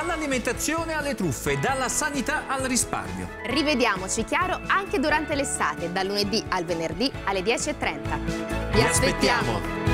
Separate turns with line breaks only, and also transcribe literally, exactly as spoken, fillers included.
Dall'alimentazione alle truffe, dalla sanità al risparmio.
Rivediamoci chiaro anche durante l'estate, dal lunedì al venerdì alle dieci e trenta.
Vi aspettiamo!